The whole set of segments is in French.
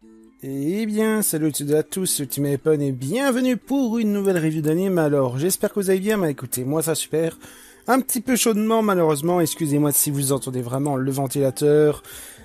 Eh bien, salut à tous, c'est Ultimate Epon et bienvenue pour une nouvelle review d'anime. Alors, j'espère que vous allez bien, écoutez, moi ça super. Un petit peu chaudement malheureusement, excusez-moi si vous entendez vraiment le ventilateur.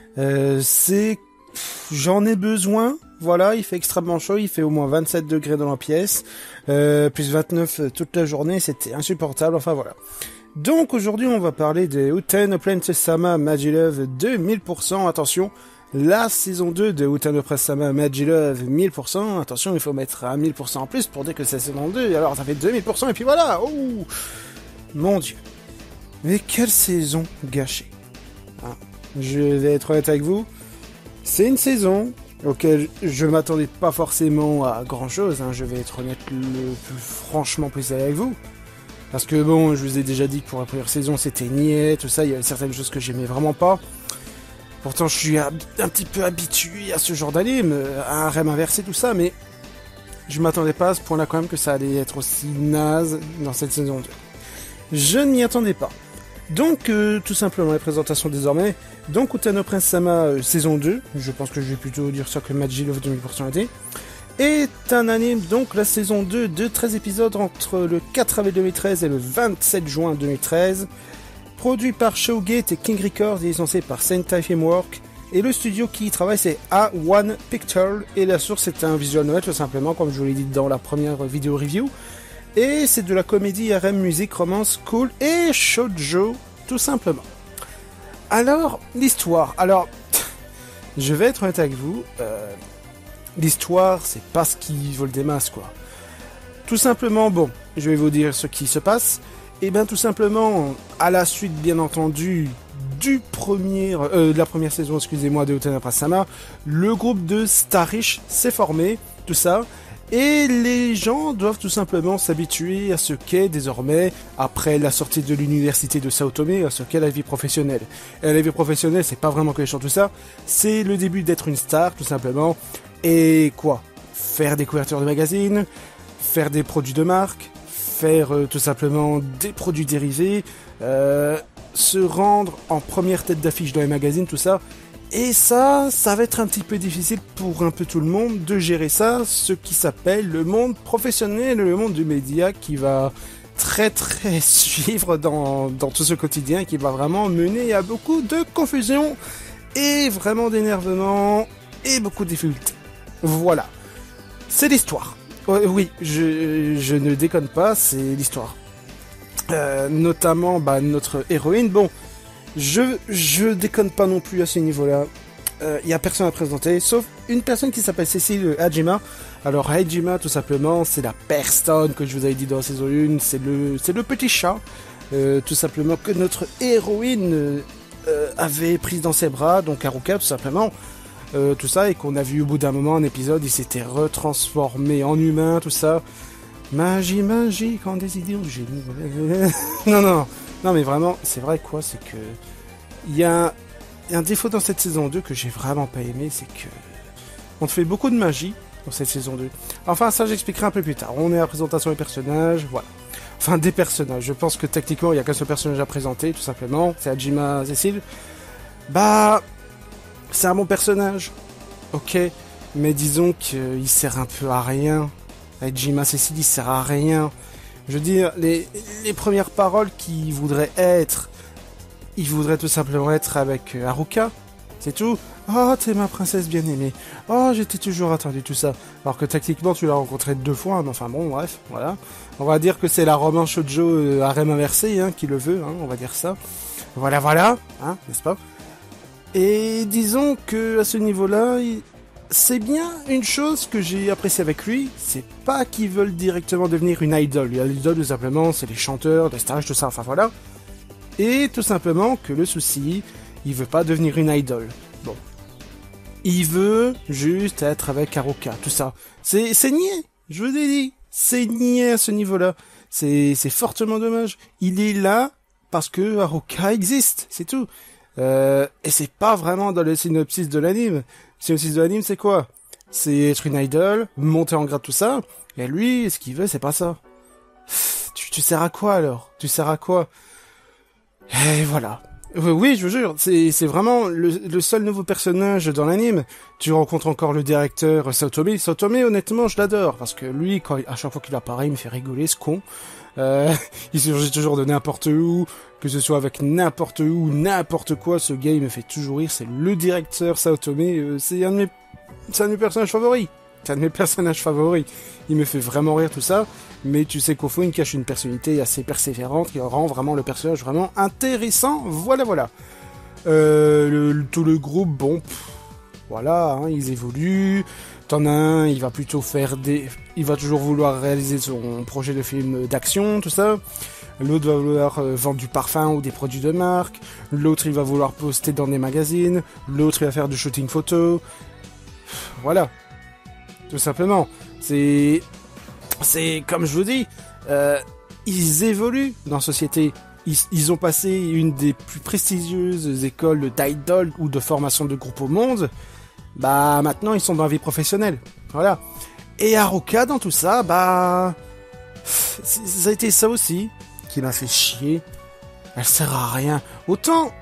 J'en ai besoin, voilà, il fait extrêmement chaud, il fait au moins 27 degrés dans la pièce, plus 29 toute la journée, c'était insupportable, enfin voilà. Donc aujourd'hui on va parler de Uten no Princess-sama Magilove 2000%, attention, la saison 2 de Uten no Princess-sama Magilove 1000%, attention il faut mettre à 1000% en plus pour dire que c'est la saison 2, alors ça fait 2000% et puis voilà, oh mon dieu. Mais quelle saison gâchée. Hein. Je vais être honnête avec vous, c'est une saison auquel je m'attendais pas forcément à grand chose, hein. Je vais être honnête le plus franchement possible avec vous. Parce que bon, je vous ai déjà dit que pour la première saison c'était niais, tout ça, il y avait certaines choses que j'aimais vraiment pas. Pourtant je suis un petit peu habitué à ce genre d'anime, à un rêve inversé, tout ça, mais je m'attendais pas à ce point-là quand même que ça allait être aussi naze dans cette saison 2. Je ne m'y attendais pas. Donc tout simplement les présentations désormais. Donc Uten no Princess-sama saison 2, je pense que je vais plutôt dire ça que Magilove 2000% AD. Est un anime, donc la saison 2 de 13 épisodes entre le 4 avril 2013 et le 27 juin 2013. Produit par Showgate et King Records et licencié par Sentai Filmworks. Et le studio qui y travaille c'est A1 Pictures. Et la source c'est un visual novel tout simplement, comme je vous l'ai dit dans la première vidéo review. Et c'est de la comédie RM, musique, romance, cool et shoujo tout simplement. Alors, l'histoire. Alors, je vais être honnête avec vous. L'histoire, c'est pas ce qui vole des masses, quoi. Tout simplement, bon, je vais vous dire ce qui se passe. Et bien, tout simplement, à la suite, bien entendu, de la première saison, excusez-moi, de Uten no Princess-sama, le groupe de Starish s'est formé, tout ça. Et les gens doivent tout simplement s'habituer à ce qu'est désormais, après la sortie de l'université de Sao Tomé, à ce qu'est la vie professionnelle. Et la vie professionnelle, c'est pas vraiment que les chants, tout ça, c'est le début d'être une star, tout simplement. Et quoi? Faire des couvertures de magazines, faire des produits de marque, faire tout simplement des produits dérivés, se rendre en première tête d'affiche dans les magazines, tout ça. Et ça va être un petit peu difficile pour un peu tout le monde de gérer ça, ce qui s'appelle le monde professionnel, le monde du média qui va très suivre dans tout ce quotidien, qui va vraiment mener à beaucoup de confusion et vraiment d'énervement et beaucoup de difficultés. Voilà, c'est l'histoire. Oui, je ne déconne pas, c'est l'histoire. Notamment notre héroïne, bon... Je déconne pas non plus à ce niveau-là. Y a personne à présenter, sauf une personne qui s'appelle Cécile Hajima. Alors Hajima, tout simplement, c'est la personne que je vous avais dit dans la saison 1, c'est le petit chat, tout simplement, que notre héroïne avait prise dans ses bras, donc Haruka, tout simplement. Tout ça, et qu'on a vu au bout d'un moment un épisode, il s'était retransformé en humain, tout ça. Magie, quand des idées ont génie. Non, mais vraiment, c'est vrai quoi, c'est que... Il y a un défaut dans cette saison 2 que j'ai vraiment pas aimé, c'est que... On te fait beaucoup de magie dans cette saison 2. Enfin, ça j'expliquerai un peu plus tard. On est à la présentation des personnages, voilà. Enfin, des personnages. Je pense que techniquement, il n'y a qu'un seul personnage à présenter, tout simplement. C'est Hajima Cécile. C'est un bon personnage. Ok. Mais disons qu'il sert un peu à rien. Hajima Cécile, il sert à rien. Je veux dire, les premières paroles qu'il voudrait être, il voudrait tout simplement être avec Haruka, c'est tout. Oh, t'es ma princesse bien-aimée. Oh, j'étais toujours attendu, tout ça. Alors que techniquement, tu l'as rencontré 2 fois, mais enfin bon, bref, voilà. On va dire que c'est la romance shoujo harem inversé, hein, qui le veut, hein, on va dire ça. Voilà, hein, n'est-ce pas? Et disons que à ce niveau-là... C'est bien une chose que j'ai appréciée avec lui, c'est pas qu'ils veulent directement devenir une idole. L'idole, tout simplement, c'est les chanteurs, les stars, tout ça, enfin voilà. Et tout simplement que le souci, il veut pas devenir une idole. Bon. Il veut juste être avec Haruka, tout ça. C'est niais, je vous ai dit. C'est niais à ce niveau-là. C'est fortement dommage. Il est là parce que Haruka existe, c'est tout. Et c'est pas vraiment dans le synopsis de l'anime. Le synopsis de l'anime, c'est quoi? C'est être une idole, monter en grade, tout ça. Et lui, ce qu'il veut, c'est pas ça. Tu sers à quoi alors? Tu sers à quoi? Et voilà. Oui, je vous jure, c'est vraiment le seul nouveau personnage dans l'anime. Tu rencontres encore le directeur Saotome. Saotome, honnêtement, je l'adore, parce que lui, à chaque fois qu'il apparaît, il me fait rigoler, ce con. Il surgit toujours de n'importe où, que ce soit avec n'importe où, n'importe quoi, ce gars, il me fait toujours rire. C'est le directeur Saotome, c'est un de mes personnages favoris. C'est un de mes personnages favoris. Il me fait vraiment rire tout ça, mais tu sais qu'au fond, il cache une personnalité assez persévérante qui rend vraiment le personnage vraiment intéressant. Voilà, voilà. Tout le groupe, bon, voilà, hein, ils évoluent. T'en as un, il va plutôt il va toujours vouloir réaliser son projet de film d'action, tout ça. L'autre va vouloir vendre du parfum ou des produits de marque. L'autre, il va vouloir poster dans des magazines. L'autre, il va faire du shooting photo. Voilà. Tout simplement. C'est comme je vous dis, ils évoluent dans la société. Ils ont passé une des plus prestigieuses écoles d'idol ou de formation de groupe au monde. Bah, maintenant, ils sont dans la vie professionnelle. Voilà. Et Haruka, dans tout ça, bah... ça a été ça aussi qui m'a fait chier. Elle sert à rien. Autant...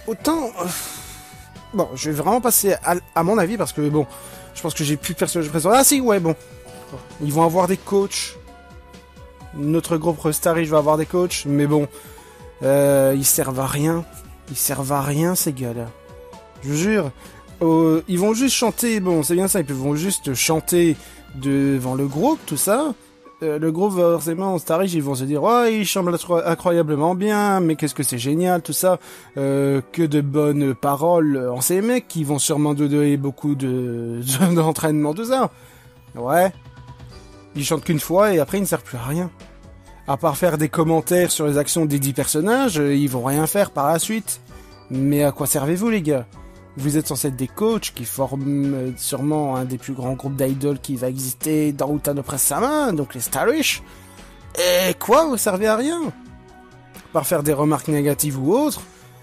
Bon, je vais vraiment passer à mon avis, parce que, bon... Je pense que j'ai plus personnage présent. Ah si, ouais, bon. Ils vont avoir des coachs. Notre groupe Starry va avoir des coachs, mais bon... ils servent à rien. Ils servent à rien, ces gars-là. Je vous jure... ils vont juste chanter, bon c'est bien ça, ils vont juste chanter devant le groupe, tout ça. Le groupe forcément, Starry, ils vont se dire, oh, il chante incroyablement bien, mais qu'est-ce que c'est génial, tout ça. Que de bonnes paroles en ces mecs qui vont sûrement donner beaucoup d'entraînement, tout ça. Ouais. Ils chantent qu'une fois et après ils ne servent plus à rien. À part faire des commentaires sur les actions des 10 personnages, ils vont rien faire par la suite. Mais à quoi servez-vous les gars ? Vous êtes censés être des coachs qui forment sûrement un des plus grands groupes d'idoles qui va exister dans Utano Press-sama, donc les Starish. Et quoi, vous servez à rien ? Par faire des remarques négatives ou autres,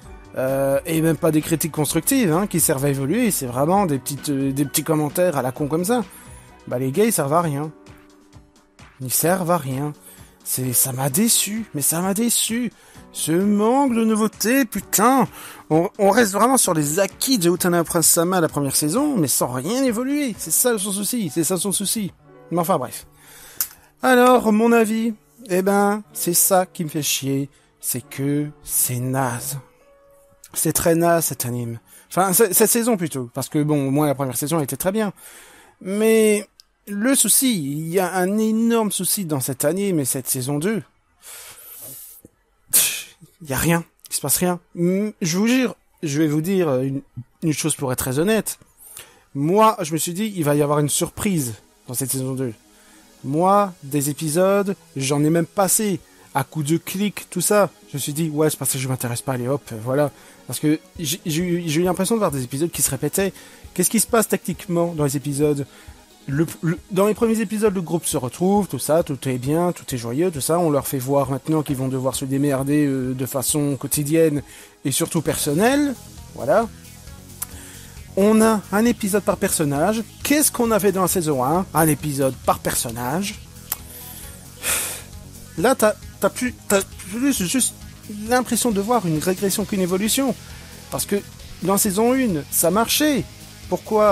et même pas des critiques constructives, hein, qui servent à évoluer, c'est vraiment des petits commentaires à la con comme ça. Bah les gars, ils servent à rien. Ils servent à rien. Ça m'a déçu, mais ça m'a déçu. Ce manque de nouveauté, putain. On reste vraiment sur les acquis de Utano Press-sama la première saison, mais sans rien évoluer. C'est ça son souci. Mais enfin bref. Alors, mon avis, eh ben, c'est ça qui me fait chier. C'est que c'est naze. C'est très naze cet anime. Enfin, cette saison plutôt. Parce que bon, au moins la première saison elle était très bien. Mais le souci, il y a un énorme souci dans cette anime et cette saison 2. Il y a rien, il se passe rien. Je vous jure, je vais vous dire une chose pour être très honnête. Moi, je me suis dit, il va y avoir une surprise dans cette saison 2. Moi, des épisodes, j'en ai même passé à coups de clics, tout ça. Je me suis dit, ouais, c'est parce que je m'intéresse pas, allez hop, voilà. Parce que j'ai eu l'impression de voir des épisodes qui se répétaient. Qu'est-ce qui se passe tactiquement dans les épisodes ? Dans les premiers épisodes, le groupe se retrouve, tout ça, tout est bien, tout est joyeux, tout ça. On leur fait voir maintenant qu'ils vont devoir se démerder de façon quotidienne et surtout personnelle. Voilà. On a un épisode par personnage. Qu'est-ce qu'on avait dans la saison 1 ? Un épisode par personnage. Là, t'as plus juste l'impression de voir une régression qu'une évolution. Parce que dans la saison 1, ça marchait. Pourquoi ?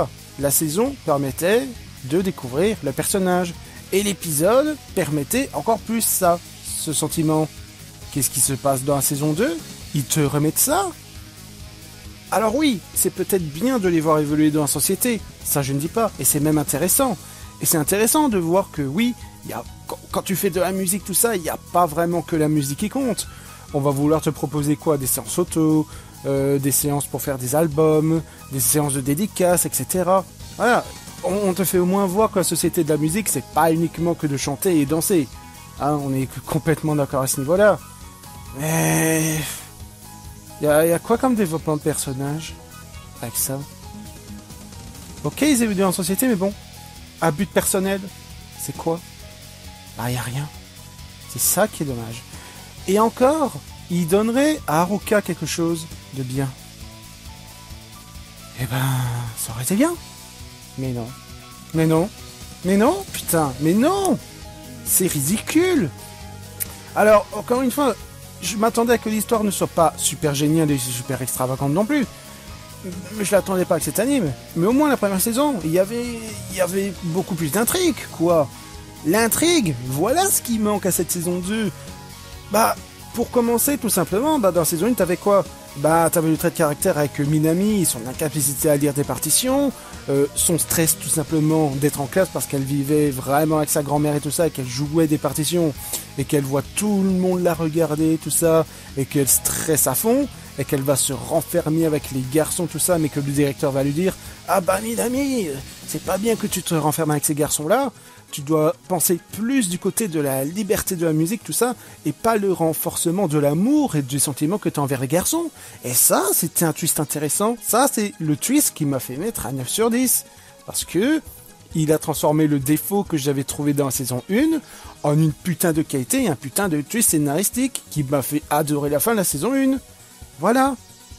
La saison permettait de découvrir le personnage. Et l'épisode permettait encore plus ça, ce sentiment. Qu'est-ce qui se passe dans la saison 2 ? Ils te remettent ça ? Alors oui, c'est peut-être bien de les voir évoluer dans la société, ça je ne dis pas, et c'est même intéressant. Et c'est intéressant de voir que oui, quand tu fais de la musique, tout ça, il n'y a pas vraiment que la musique qui compte. On va vouloir te proposer quoi ? Des séances auto, des séances pour faire des albums, des séances de dédicaces, etc. Voilà, on te fait au moins voir que la société de la musique, c'est pas uniquement que de chanter et danser. Hein, on est complètement d'accord à ce niveau-là. Mais... Il y a quoi comme développement de personnage avec ça ? Ok, ils évoluent en société, mais bon. À but personnel, c'est quoi ? Bah, y a rien. C'est ça qui est dommage. Et encore, il donnerait à Haruka quelque chose de bien. Eh ben, ça aurait été bien. Mais non. Mais non. Mais non, putain. Mais non ! C'est ridicule. Alors, encore une fois, je m'attendais à que l'histoire ne soit pas super géniale et super extravagante non plus. Mais je l'attendais pas avec cet anime. Mais au moins la première saison, il y avait beaucoup plus d'intrigue, quoi. L'intrigue, voilà ce qui manque à cette saison 2. Bah, pour commencer, tout simplement, bah, dans la saison 1, t'avais quoi? Bah, t'avais le trait de caractère avec Minami, son incapacité à lire des partitions, son stress tout simplement d'être en classe parce qu'elle vivait vraiment avec sa grand-mère et tout ça, et qu'elle jouait des partitions, et qu'elle voit tout le monde la regarder, tout ça, et qu'elle stresse à fond, et qu'elle va se renfermer avec les garçons, tout ça, mais que le directeur va lui dire « Ah bah Minami, c'est pas bien que tu te renfermes avec ces garçons-là, tu dois penser plus du côté de la liberté de la musique, tout ça, et pas le renforcement de l'amour et du sentiment que tu as envers les garçons. » Et ça, c'était un twist intéressant. Ça, c'est le twist qui m'a fait mettre à 9 sur 10. Parce que il a transformé le défaut que j'avais trouvé dans la saison 1 en une putain de qualité et un putain de twist scénaristique qui m'a fait adorer la fin de la saison 1. Voilà.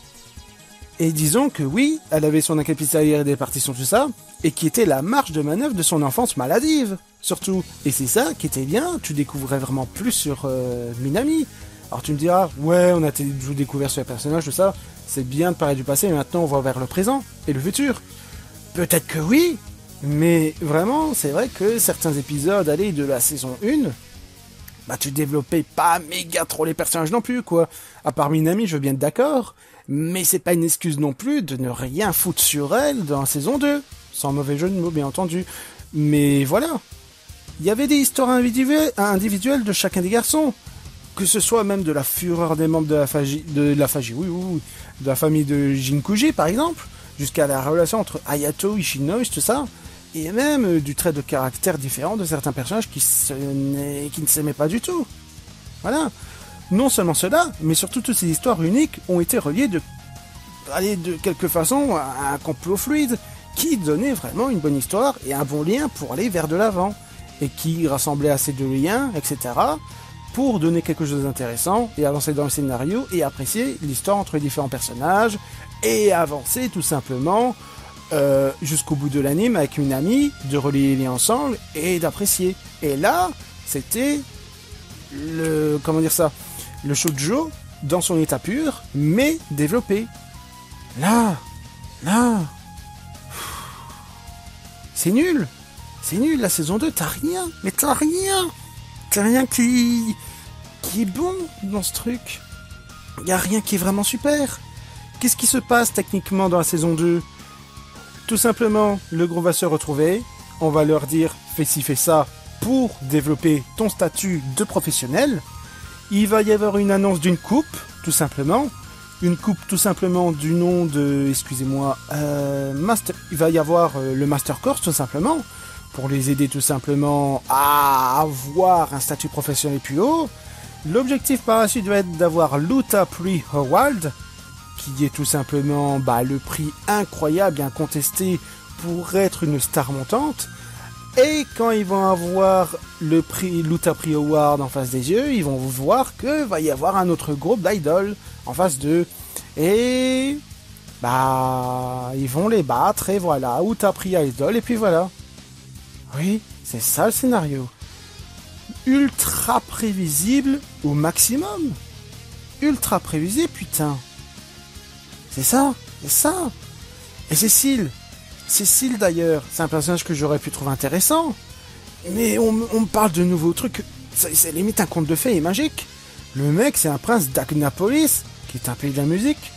Et disons que oui, elle avait son incapacité à lire des partitions, tout ça, et qui était la marge de manœuvre de son enfance maladive, surtout. Et c'est ça qui était bien, tu découvrais vraiment plus sur Minami. Alors tu me diras, ouais, on a tout découvert sur les personnages, tout ça, c'est bien de parler du passé, mais maintenant on va vers le présent et le futur. Peut-être que oui, mais vraiment, c'est vrai que certains épisodes, allez, de la saison 1, bah tu développais pas méga trop les personnages non plus, quoi. À part Minami, je veux bien être d'accord, mais c'est pas une excuse non plus de ne rien foutre sur elle dans la saison 2. Sans mauvais jeu de mots, bien entendu. Mais voilà. Il y avait des histoires individuelles de chacun des garçons. Que ce soit même de la fureur des membres de la famille de Jinkuji, par exemple, jusqu'à la relation entre Hayato, Ishinoi, tout ça. Et même du trait de caractère différent de certains personnages qui ne s'aimaient pas du tout. Voilà. Non seulement cela, mais surtout toutes ces histoires uniques ont été reliées de quelque façon à un complot fluide qui donnait vraiment une bonne histoire et un bon lien pour aller vers de l'avant et qui rassemblait assez de liens, etc. pour donner quelque chose d'intéressant et avancer dans le scénario et apprécier l'histoire entre les différents personnages et avancer tout simplement jusqu'au bout de l'anime avec une amie, de relier les liens ensemble et d'apprécier. Et là, c'était le shoujo dans son état pur, mais développé. Là, c'est nul, la saison 2, t'as rien qui est bon dans ce truc. Y a rien qui est vraiment super. Qu'est-ce qui se passe techniquement dans la saison 2? Tout simplement, le groupe va se retrouver, on va leur dire fais ci, fais ça pour développer ton statut de professionnel. Il va y avoir une annonce d'une coupe, tout simplement. Une coupe tout simplement du nom de, il va y avoir le Master Course tout simplement, pour les aider tout simplement à avoir un statut professionnel plus haut. L'objectif par la suite va être d'avoir l'Uta Prix Award, qui est tout simplement le prix incroyable et incontesté pour être une star montante. Et quand ils vont avoir le prix l'Uta Prix Award en face des yeux, ils vont voir que va y avoir un autre groupe d'idoles en face d'eux. Et ils vont les battre et voilà, Uta Prix Idol et puis voilà. Oui, c'est ça le scénario. Ultra prévisible au maximum. Ultra prévisible, putain. C'est ça. Et Cécile d'ailleurs, c'est un personnage que j'aurais pu trouver intéressant. Mais on me parle de nouveaux trucs, c'est limite un conte de fées et magique. Le mec, c'est un prince d'Agnapolis, qui est un pays de la musique.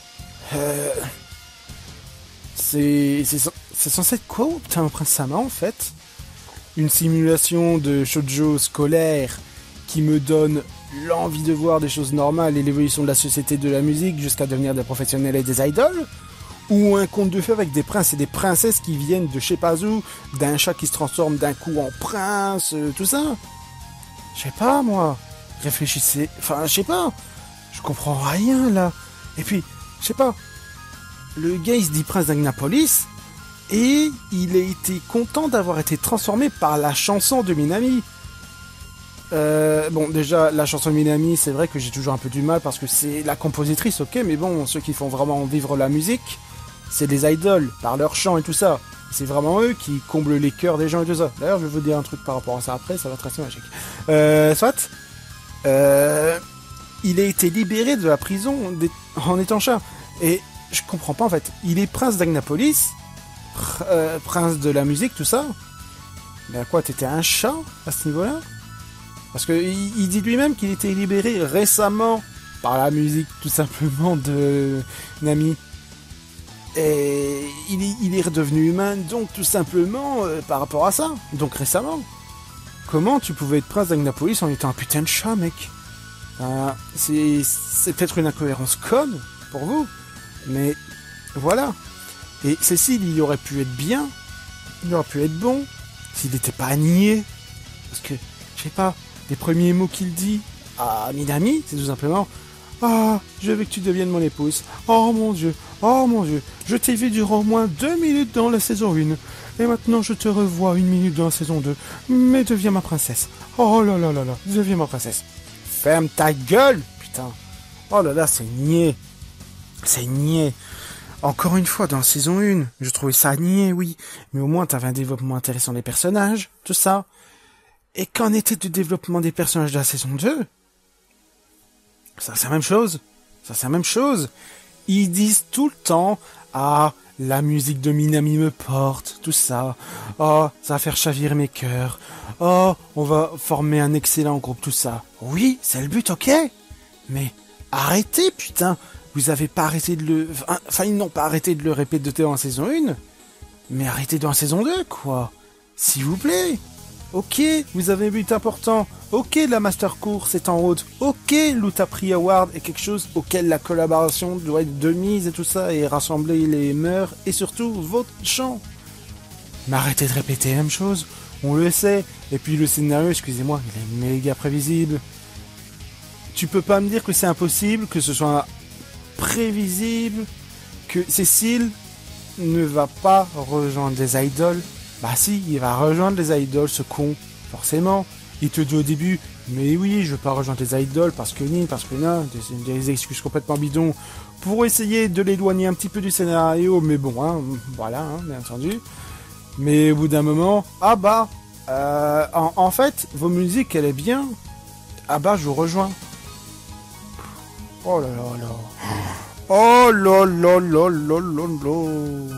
C'est censé être quoi, putain, un prince Sama en fait? Une simulation de shoujo scolaire qui me donne l'envie de voir des choses normales et l'évolution de la société de la musique jusqu'à devenir des professionnels et des idoles? Ou un conte de fées avec des princes et des princesses qui viennent de je sais pas où, d'un chat qui se transforme d'un coup en prince, tout ça? Je sais pas, moi. Réfléchissez. Enfin, je sais pas. Je comprends rien, là. Et puis, je sais pas. Le gars, il se dit prince d'Agnapolis, et il a été content d'avoir été transformé par la chanson de Minami. Bon, déjà, la chanson de Minami, c'est vrai que j'ai toujours un peu du mal, parce que c'est la compositrice, ok, mais bon, ceux qui font vraiment vivre la musique, c'est des idoles, par leur chant et tout ça. C'est vraiment eux qui comblent les cœurs des gens et tout ça. D'ailleurs, je vais vous dire un truc par rapport à ça après, ça va être assez magique. Soit, il a été libéré de la prison en étant chat. Et je comprends pas en fait. Il est prince d'Agnapolis, prince de la musique, tout ça. Mais à quoi, t'étais un chat à ce niveau-là? Parce que il dit lui-même qu'il était libéré récemment par la musique, tout simplement, de Nami. Et il est redevenu humain, donc tout simplement par rapport à ça. Donc récemment. Comment tu pouvais être prince d'Agnapolis en étant un putain de chat, mec? C'est peut-être une incohérence conne pour vous, mais voilà. Et Cécile, il aurait pu être bien, il aurait pu être bon, s'il n'était pas niais. Parce que, je sais pas, les premiers mots qu'il dit à Minami, c'est tout simplement « Ah, je veux que tu deviennes mon épouse. Oh mon Dieu, je t'ai vu durant au moins 2 minutes dans la saison 1. Et maintenant je te revois 1 minute dans la saison 2. Mais deviens ma princesse. Oh là là là là, deviens ma princesse. » Ferme ta gueule, putain. Oh là là, c'est niais. C'est niais. Encore une fois, dans la saison 1, je trouvais ça niais, oui. Mais au moins, t'avais un développement intéressant des personnages, tout ça. Et qu'en était du développement des personnages de la saison 2 ? Ça, c'est la même chose. Ils disent tout le temps, ah, la musique de Minami me porte, tout ça. Oh, ça va faire chavirer mes cœurs. Oh, on va former un excellent groupe, tout ça. Oui, c'est le but, ok. Mais arrêtez, putain. Vous avez pas arrêté de le... Enfin, ils n'ont pas arrêté de le répéter dans la saison 1. Mais arrêtez dans la saison 2, quoi. S'il vous plaît. Ok, vous avez un but important. Ok, la Master Course est en route. Ok, l'Utapri Award est quelque chose auquel la collaboration doit être de mise et tout ça, et rassembler les mœurs, et surtout votre chant. Mais arrêtez de répéter la même chose. On le sait. Et puis le scénario, excusez-moi, il est méga prévisible. Tu peux pas me dire que c'est impossible, que ce soit prévisible, que Cécile ne va pas rejoindre les idoles. Bah si, il va rejoindre les idoles, ce con, forcément. Il te dit au début, mais oui, je veux pas rejoindre les idoles parce que ni, parce que non, des excuses complètement bidons pour essayer de l'éloigner un petit peu du scénario, mais bon, hein, voilà, hein, bien entendu. Mais au bout d'un moment, ah bah, en fait, vos musiques, elle est bien. Ah bah, je vous rejoins. Oh là là là. Oh là là là là là là.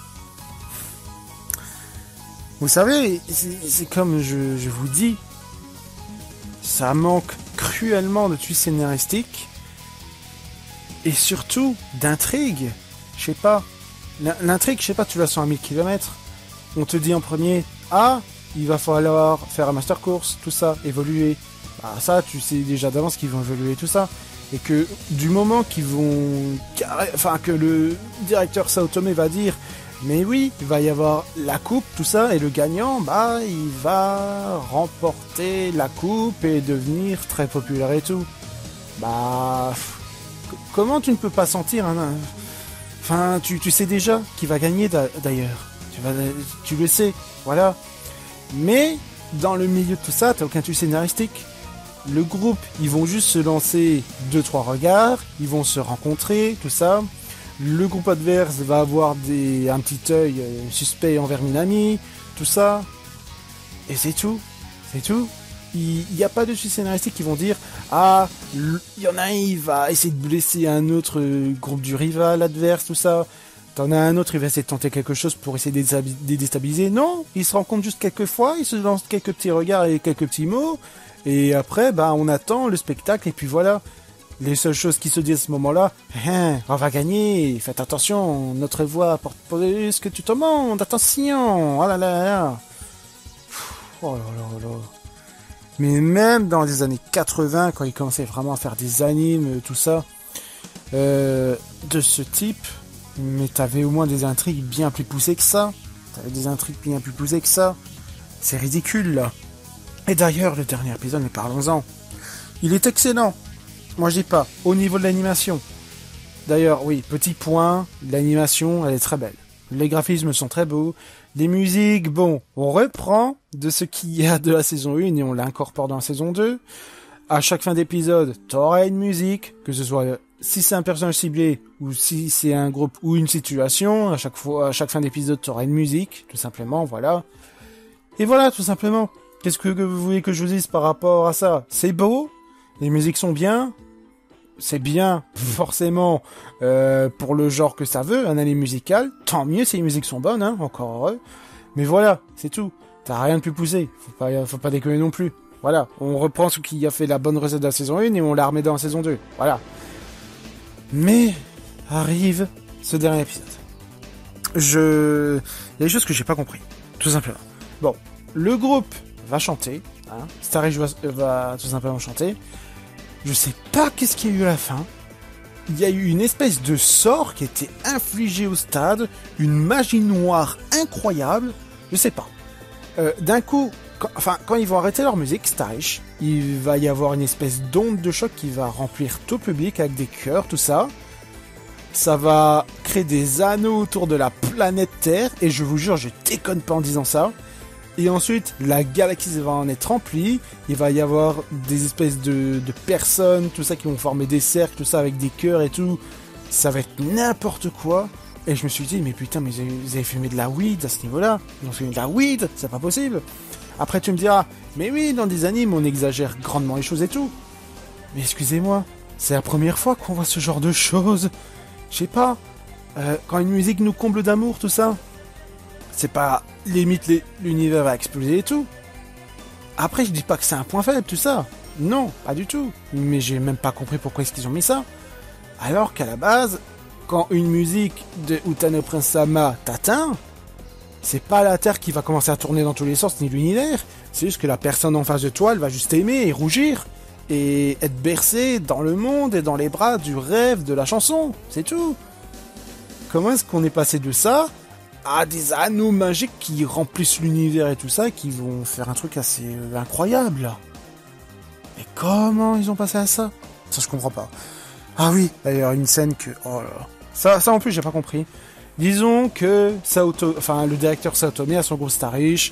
Vous savez, c'est comme je vous dis, ça manque cruellement de twist scénaristique et surtout d'intrigue. Je sais pas, l'intrigue, je sais pas, tu la sens à 1000 km. On te dit en premier, ah, il va falloir faire un master course, tout ça, évoluer. Bah ça, tu sais déjà d'avance qu'ils vont évoluer tout ça. Et que du moment qu'ils vont... Enfin, que le directeur Sao Tomé va dire, mais oui, il va y avoir la coupe, tout ça, et le gagnant, bah, il va remporter la coupe et devenir très populaire et tout. Bah... Comment tu ne peux pas sentir un... Enfin, tu sais déjà qui va gagner d'ailleurs. Tu le sais, voilà. Mais, dans le milieu de tout ça, t'as aucun twist scénaristique. Le groupe, ils vont juste se lancer 2-3 regards, ils vont se rencontrer, tout ça. Le groupe adverse va avoir un petit œil suspect envers Minami, tout ça. Et c'est tout. C'est tout. Il n'y a pas de twist scénaristique qui vont dire ah, il y en a un, il va essayer de blesser un autre groupe du rival adverse, tout ça. T'en as un autre, il va essayer de tenter quelque chose pour essayer de déstabiliser. Non, ils se rencontrent juste quelques fois, ils se lancent quelques petits regards et quelques petits mots. Et après, bah, on attend le spectacle, et puis voilà. Les seules choses qui se disent à ce moment-là, on va gagner, faites attention, notre voix porte plus que tu te demandes, attention, oh là là là. Oh là là là. Mais même dans les années 80, quand ils commençaient vraiment à faire des animes, tout ça, de ce type, mais t'avais au moins des intrigues bien plus poussées que ça. C'est ridicule, là. Et d'ailleurs, le dernier épisode, mais parlons-en. Il est excellent. Moi, je dis pas. Au niveau de l'animation. D'ailleurs, oui, petit point. L'animation, elle est très belle. Les graphismes sont très beaux. Les musiques, bon, on reprend de ce qu'il y a de la saison 1 et on l'incorpore dans la saison 2. À chaque fin d'épisode, t'auras une musique, que ce soit si c'est un personnage ciblé ou si c'est un groupe ou une situation. À chaque fin d'épisode, t'auras une musique, tout simplement, voilà. Et voilà, tout simplement. Qu'est-ce que vous voulez que je vous dise par rapport à ça ? C'est beau, les musiques sont bien, c'est bien, forcément, pour le genre que ça veut, un anime musical, tant mieux si les musiques sont bonnes, hein, encore heureux. Mais voilà, c'est tout. T'as rien de plus poussé. Faut pas déconner non plus. Voilà, on reprend ce qui a fait la bonne recette de la saison 1 et on la remet dans la saison 2. Voilà. Mais arrive ce dernier épisode. Il y a des choses que j'ai pas compris, tout simplement. Bon, le groupe va chanter, hein, Starace va tout simplement chanter. Je sais pas qu'est-ce qu'il y a eu à la fin. Il y a eu une espèce de sort qui était infligé au stade, une magie noire incroyable, je sais pas. D'un coup, quand ils vont arrêter leur musique, Starace, il va y avoir une espèce d'onde de choc qui va remplir tout le public avec des chœurs, tout ça. Ça va créer des anneaux autour de la planète Terre, et je vous jure, je déconne pas en disant ça. Et ensuite, la galaxie va en être remplie, il va y avoir des espèces de personnes, tout ça, qui vont former des cercles, tout ça, avec des cœurs et tout. Ça va être n'importe quoi. Et je me suis dit, mais putain, mais vous avez fumé de la weed à ce niveau-là. Ils ont fumé de la weed, c'est pas possible. Après, tu me diras, mais oui, dans des animes, on exagère grandement les choses et tout. Mais excusez-moi, c'est la première fois qu'on voit ce genre de choses. Je sais pas, quand une musique nous comble d'amour, tout ça, c'est pas limite l'univers va exploser et tout. Après, je dis pas que c'est un point faible, tout ça. Non, pas du tout. Mais j'ai même pas compris pourquoi est-ce qu'ils ont mis ça. Alors qu'à la base, quand une musique de Utano Prince Sama t'atteint, c'est pas la Terre qui va commencer à tourner dans tous les sens, ni l'univers. C'est juste que la personne en face de toi, elle va juste aimer et rougir. Et être bercée dans le monde et dans les bras du rêve de la chanson. C'est tout. Comment est-ce qu'on est passé de ça à des anneaux magiques qui remplissent l'univers et tout ça, qui vont faire un truc assez incroyable, là. Mais comment ils ont passé à ça? Ça, je comprends pas. Ah oui, d'ailleurs, une scène que... Oh là là. Ça en plus, j'ai pas compris. Disons que le directeur Saotome a son gros Starace,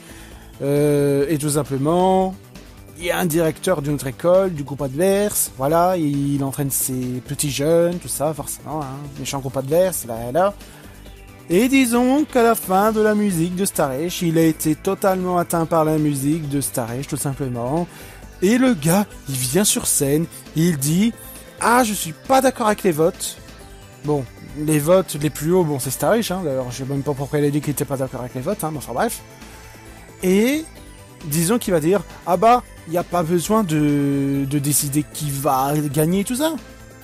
et tout simplement, il y a un directeur d'une autre école, du groupe adverse, voilà, il entraîne ses petits jeunes, tout ça, forcément, hein, méchant groupe adverse, là. Et disons qu'à la fin de la musique de Starace, il a été totalement atteint par la musique de Starace, tout simplement. Et le gars, il vient sur scène, il dit « Ah, je suis pas d'accord avec les votes. » Bon, les votes les plus hauts, bon, c'est Starace, hein, d'ailleurs, je sais même pas pourquoi il a dit qu'il était pas d'accord avec les votes, hein, mais enfin bref. Et disons qu'il va dire « Ah bah, il n'y a pas besoin de décider qui va gagner et tout ça. »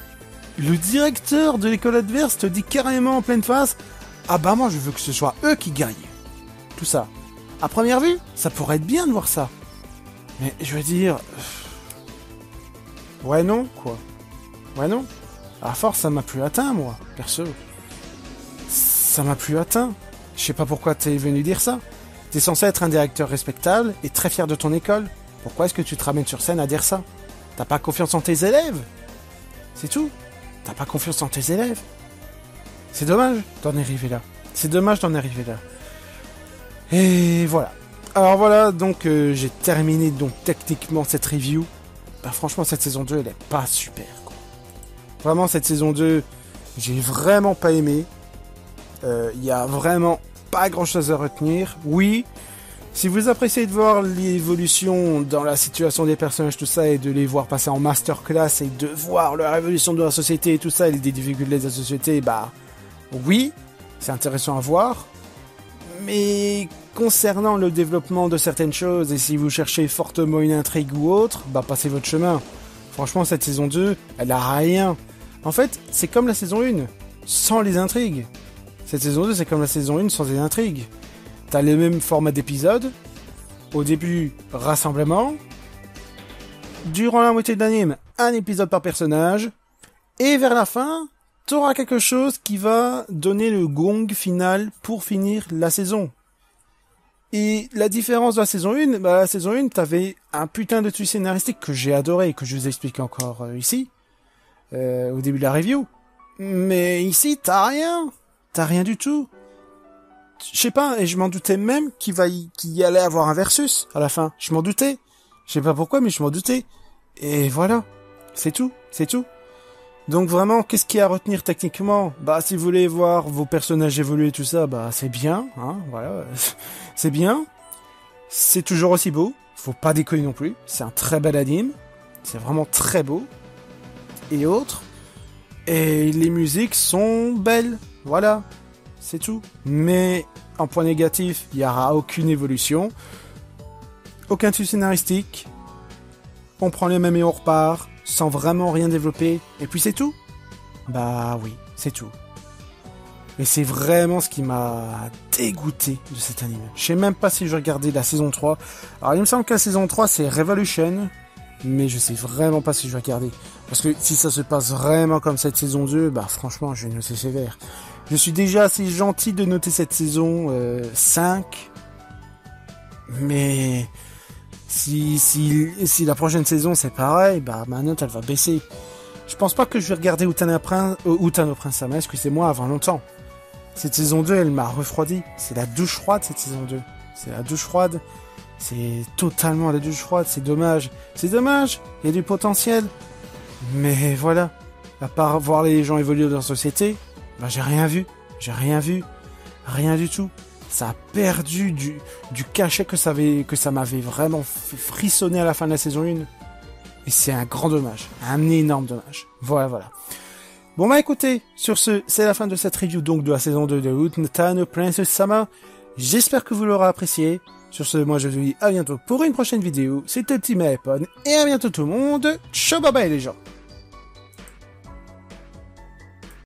Le directeur de l'école adverse te dit carrément en pleine face « Ah bah moi je veux que ce soit eux qui gagnent. » Tout ça. À première vue, ça pourrait être bien de voir ça. Mais je veux dire... Ouais non, quoi. Ouais non. À force, ça m'a plus atteint, moi, perso. Ça m'a plus atteint. Je sais pas pourquoi t'es venu dire ça. T'es censé être un directeur respectable et très fier de ton école. Pourquoi est-ce que tu te ramènes sur scène à dire ça? T'as pas confiance en tes élèves? C'est tout. T'as pas confiance en tes élèves? C'est dommage d'en arriver là. C'est dommage d'en arriver là. Et voilà. Alors voilà, donc j'ai terminé donc techniquement cette review. Bah franchement, cette saison 2, elle est pas super, quoi. Vraiment, cette saison 2, j'ai vraiment pas aimé. Y a vraiment pas grand chose à retenir. Oui, si vous appréciez de voir l'évolution dans la situation des personnages, tout ça, et de les voir passer en masterclass, et de voir la révolution de la société et tout ça, et des difficultés de la société, bah oui, c'est intéressant à voir. Mais concernant le développement de certaines choses, et si vous cherchez fortement une intrigue ou autre, bah passez votre chemin. Franchement, cette saison 2, elle a rien. En fait, c'est comme la saison 1, sans les intrigues. Cette saison 2, c'est comme la saison 1 sans les intrigues. T'as le même format d'épisode. Au début, rassemblement. Durant la moitié de l'anime, un épisode par personnage. Et vers la fin, t'auras quelque chose qui va donner le gong final pour finir la saison. Et la différence de la saison 1, bah la saison 1, t'avais un putain de twist scénaristique que j'ai adoré et que je vous explique encore ici, au début de la review. Mais ici, t'as rien du tout. Je sais pas, et je m'en doutais même qu'il y allait avoir un versus à la fin. Je m'en doutais. Je sais pas pourquoi, mais je m'en doutais. Et voilà. C'est tout. Donc vraiment, qu'est-ce qu'il y a à retenir techniquement? Bah, si vous voulez voir vos personnages évoluer tout ça, bah, c'est bien, hein, voilà. C'est bien. C'est toujours aussi beau. Faut pas déconner non plus. C'est un très bel anime. C'est vraiment très beau. Et autres. Et les musiques sont belles, voilà, c'est tout. Mais en point négatif, il n'y aura aucune évolution, aucun truc scénaristique, on prend les mêmes et on repart, sans vraiment rien développer, et puis c'est tout. Bah oui, c'est tout. Et c'est vraiment ce qui m'a dégoûté de cet anime. Je sais même pas si je regardais la saison 3. Alors il me semble que la saison 3 c'est Revolution, mais je sais vraiment pas si je vais regarder. Parce que si ça se passe vraiment comme cette saison 2, bah franchement je vais noter sévère. Je suis déjà assez gentil de noter cette saison 5, mais si la prochaine saison c'est pareil, bah ma note elle va baisser. Je pense pas que je vais regarder Utano Prince-sama, excusez-moi, avant longtemps. Cette saison 2, elle m'a refroidi. C'est la douche froide, cette saison 2. C'est la douche froide. C'est totalement la douche froide. C'est dommage. C'est dommage. Il y a du potentiel. Mais voilà. À part voir les gens évoluer dans la société, bah, j'ai rien vu. J'ai rien vu. Rien du tout. Ça a perdu du cachet que ça m'avait vraiment frissonné à la fin de la saison 1. Et c'est un grand dommage. Un énorme dommage. Voilà. Bon bah écoutez, sur ce, c'est la fin de cette review donc de la saison 2 de Utano Prince-sama. J'espère que vous l'aurez apprécié. Sur ce, moi je vous dis à bientôt pour une prochaine vidéo. C'était Petit Maepon et à bientôt tout le monde. Ciao bye bye les gens.